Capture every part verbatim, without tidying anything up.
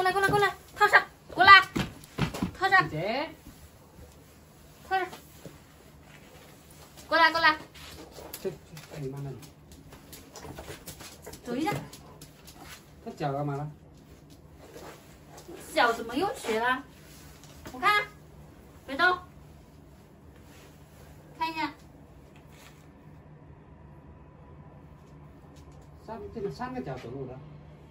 过来过来过来，套上，过来，套上， 姐， 套上，过来过来， 去去，带你慢慢。 走一下。 他脚干嘛了？ 脚怎么又瘸了？我看，别动，看一下。 三这个三个脚走路的。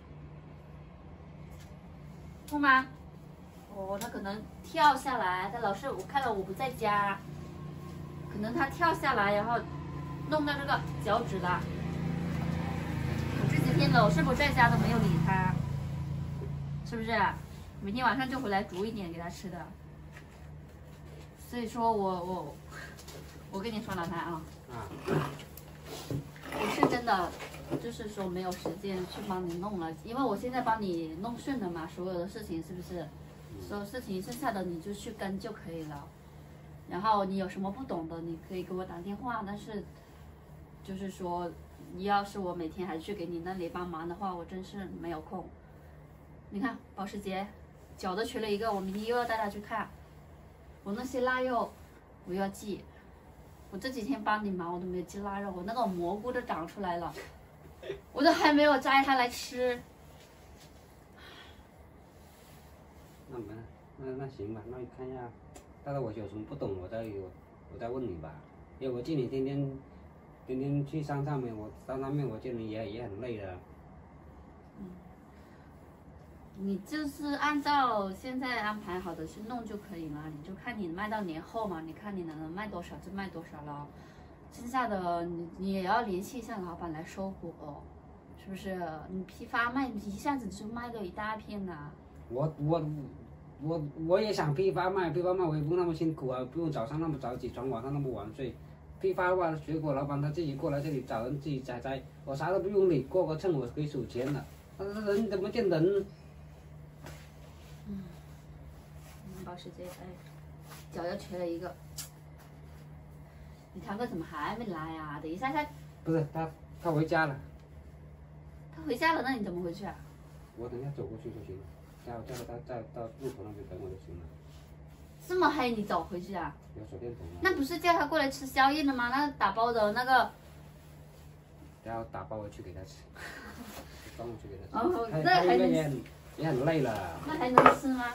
痛吗？哦，他可能跳下来，他老是我看到我不在家，可能他跳下来，然后弄到这个脚趾了。我这几天老是不在家都没有理他，是不是？每天晚上就回来煮一点给他吃的。所以说我我我跟你说老谭啊， 啊。 我是真的。就是说没有时间去帮你弄了，因为我现在帮你弄顺了嘛，所有的事情是不是？所有事情剩下的你就去跟就可以了。然后你有什么不懂的，你可以给我打电话。但是，就是说，你要是我每天还去给你那里帮忙的话，我真是没有空。你看保时捷，脚都瘸了一个，我明天又要带他去看。我那些腊肉，我要寄。我这几天帮你忙，我都没有寄腊肉，我那个蘑菇都长出来了。我都还没有摘它来吃。 那没，那那行吧，那你看一下，但是我有什么不懂，我再我我再问你吧。因为我见你天天天天去山上面，我山上面我见你也也很累的。 嗯。你就是按照现在安排好的去弄就可以了，你就看你卖到年后嘛，你看你能卖多少就卖多少了。剩下的你你也要联系一下老板来收货，是不是？你批发卖，你一下子就卖了一大片呐、啊。 我我我我也想批发卖，批发卖我也不那么辛苦啊，不用早上那么早起床，晚上那么晚睡。批发的话，水果老板他自己过来这里找人自己摘摘，我啥都不用理，过个秤我可以数钱了。但是人怎么见人？ 嗯，保时捷，哎，脚又瘸了一个。你堂哥怎么还没来啊？等一下他。 不是他，他回家了。 他回家了，那你怎么回去啊？ 我等下走过去就行了，叫叫他在到路口那边等我就行了。 这么黑你走回去啊？ 有手电筒吗？ 那不是叫他过来吃宵夜的吗？那打包的那个。 然后打包回去给他吃，装回去给他吃。 哦， 他那还能也很也很累了。 那还能吃吗？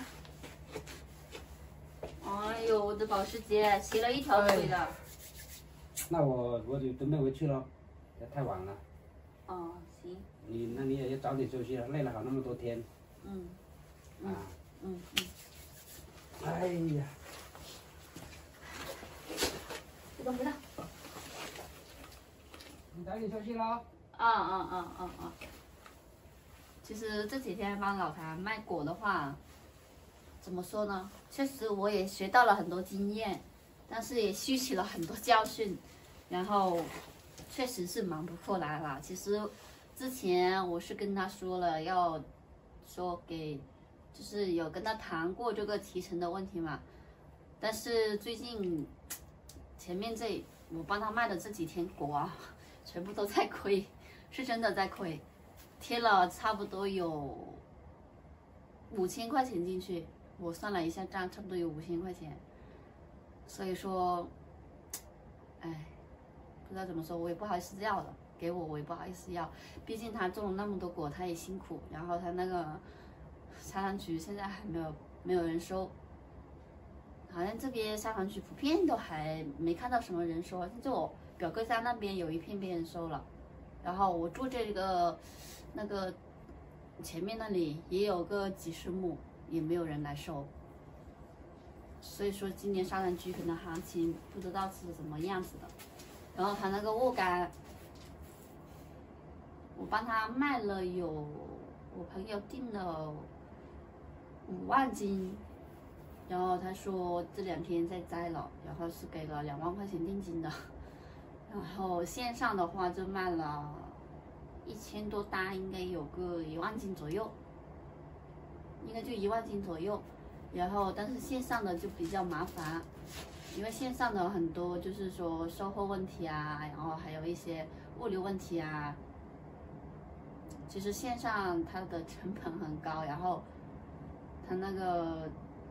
哎呦，我的保时捷骑了一条腿的。 那我我就准备回去了，太晚了。 哦，行。 你那你也要早点休息了，累了好那么多天。 嗯。嗯。 啊。 嗯嗯。 哎呀。 别动别动。 你早点休息喽。 啊啊啊啊啊！其实这几天帮老谭卖果的话，怎么说呢？确实我也学到了很多经验，但是也吸取了很多教训，然后确实是忙不过来了。其实之前我是跟他说了要说给，就是有跟他谈过这个提成的问题嘛，但是最近前面这我帮他卖的这几天果啊，全部都在亏，是真的在亏，贴了差不多有五千块钱进去。我算了一下账，差不多有五千块钱，所以说，哎，不知道怎么说，我也不好意思要了，给我我也不好意思要，毕竟他种了那么多果，他也辛苦，然后他那个砂糖橘现在还没有没有人收，好像这边砂糖橘普遍都还没看到什么人收，就我表哥家那边有一片被人收了，然后我住这个那个前面那里也有个几十亩。也没有人来收，所以说今年砂糖橘可能行情不知道是怎么样子的。然后他那个沃柑，我帮他卖了有，我朋友订了五万斤，然后他说这两天再摘了，然后是给了两万块钱定金的。然后线上的话就卖了一千多单，应该有个一万斤左右。应该就一万斤左右，然后但是线上的就比较麻烦，因为线上的很多就是说售后问题啊，然后还有一些物流问题啊。其实线上它的成本很高，然后他那个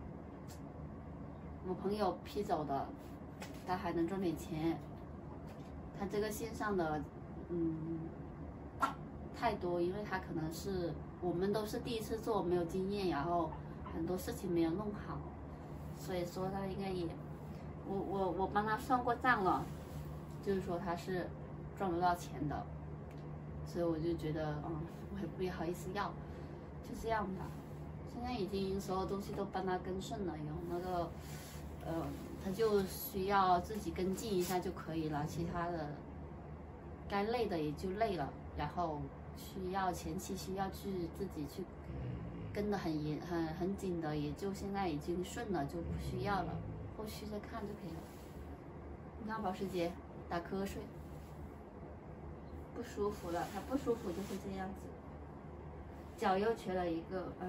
我朋友批走的，他还能赚点钱。他这个线上的，嗯，太多，因为他可能是我们都是第一次做，没有经验，然后很多事情没有弄好，所以说他应该也，我我我帮他算过账了，就是说他是赚不到钱的，所以我就觉得，嗯，我也不好意思要，就这样吧。现在已经所有东西都帮他跟顺了，有那个，呃，他就需要自己跟进一下就可以了，其他的该累的也就累了，然后需要前期需要去自己去跟得很严很很紧的，也就现在已经顺了，就不需要了，后续再看就可以了。你看保时捷打瞌睡，不舒服了，他不舒服就会这样子。脚又瘸了一个，哎。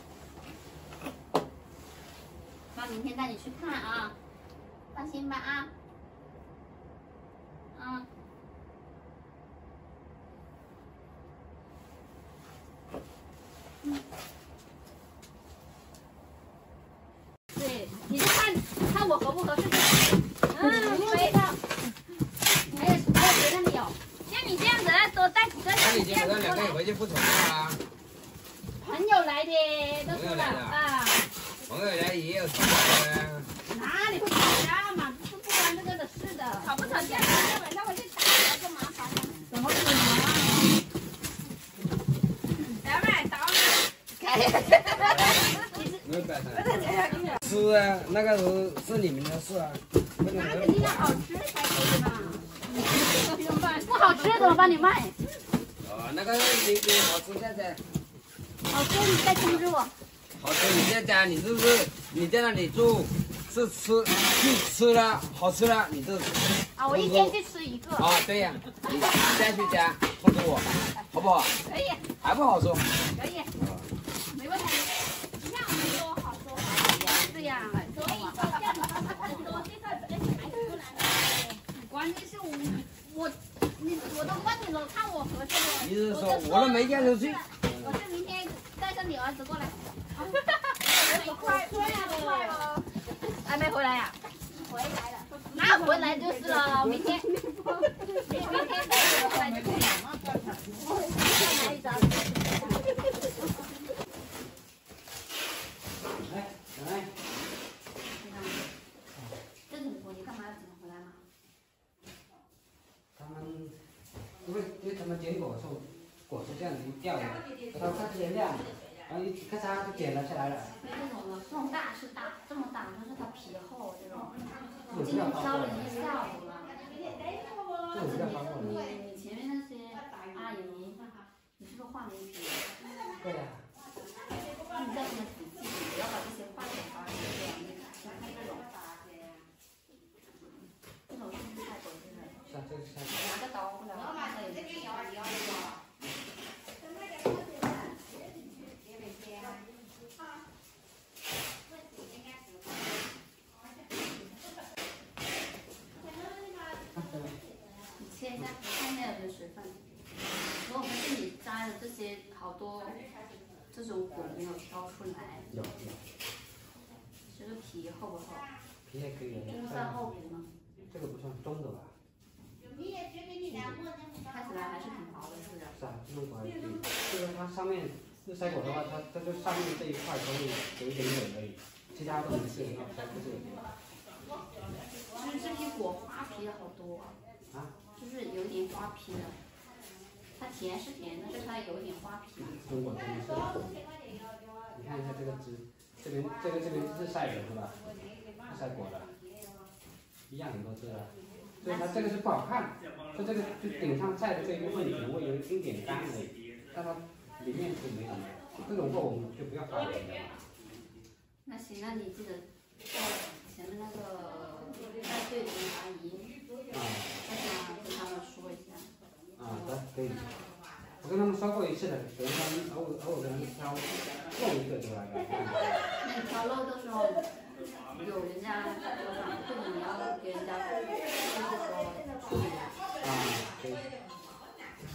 妈，明天带你去看啊，放心吧啊。嗯。嗯。对，你就看看我合不合适就可以。嗯，没的。还有还有别的没有？像你这样子，多带几个。 那你基本上两个月回去不同啊。 朋友来的，都是的啊。 朋友来也有吵架的。 哪里会吵架嘛？不不关这个的事的。吵不吵架？晚上我去打了个麻烦。怎么可能啊？来呗，打没有摆成。是啊，那个是是你们的事啊。 那肯定要好吃才可以嘛。不好吃怎么帮你卖？ 哦，那个你你好吃再再。 好吃你再通知我。 好吃你在家，你是不是你在那里住？是吃去吃了好吃了，你就啊，我一天就吃一个。 啊，对呀，你再去家通知我，好不好？ 可以。 还不好说？ 可以，没问题。让说好说好。对呀，所以说这样子很多介绍人还出来了。关键是我我你我都问你了，看我合适不？ 你是说我都没嫁出去？ 我是明天带着你儿子过来。 快快呀，快了！ 还没回来呀？ 回来了。 那回来就是了，明天明明天带着回来就可以了。再来一张。 来来。 这怎么说？你干嘛要怎么回来嘛？ 他们因为因为他们捡果树，果树这样子一掉的，它看天亮。然后一咔嚓就剪了下来了。 这种的，这种大是大，这么大就是它皮厚这种。我今天挑了一下午了。 这种叫发货。 你你前面那些阿姨，你是不是换了一批？ 对呀。 你再这么仔细，不要把这些换成花这样，你像看这种。这种是不是太多现在？ 是啊，这个是。 拿个刀过来，我看看有没有。切一下，看那有没有水分。如果不是你摘的这些好多这种果没有挑出来， 有有。 这个皮厚不厚？ 皮也可以。 这个算厚皮吗？ 这个不算中的吧？ 看起来还是挺薄的，是不是？ 是啊，这种果皮，就是它上面日晒果的话，它它就上面这一块可以有一点点而已，其他都没事，它不是。 就是这批果花皮的好多。 啊？ 就是有点花皮的，它甜是甜，但是它有点花皮。 中果真的是。你看一下这个枝，这边这个这边是晒的是吧？日晒果的，一样很多枝了，所以它这个是不好看，就这个就顶上晒的这一部分可能会有一丁点干而已，但它里面是没什么。这种货我们就不要发给人家了。 那行，那你记得叫前面那个带队的那个阿姨。 啊， 跟他们说一下。 啊，得可以。我跟他们说过一次了，等他们偶尔偶尔给他们挑肉一个就来了。 那你挑肉的时候，有人家在桌上，或者你要给人家就是说处理啊。 啊，可以。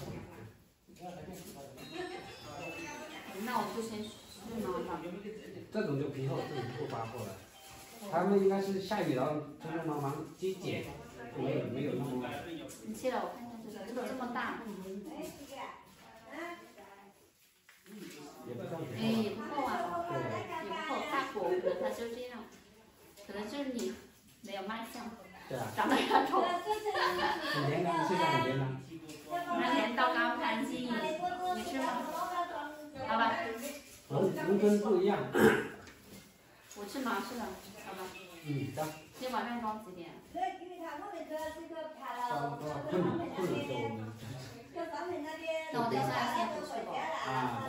那我就先去拿吧。 这种就皮厚，这种不发货了。他们应该是下雨然后匆匆忙忙机剪，没有没有那么。 你切了，我看看这个，这个这么大。 也不算哎，也不厚啊，也不厚，大果可能它就这样，可能就是你没有卖相， 对啊， 长得很丑。 很黏的，现在很黏的。 那甜到刚盘鸡，你吃吗？好吧。 农农村不一样。 我吃麻式的，好吧。 嗯，的。 今晚上装几点？ 装装困了困了就我们。 那我等一下先回去吧。 啊。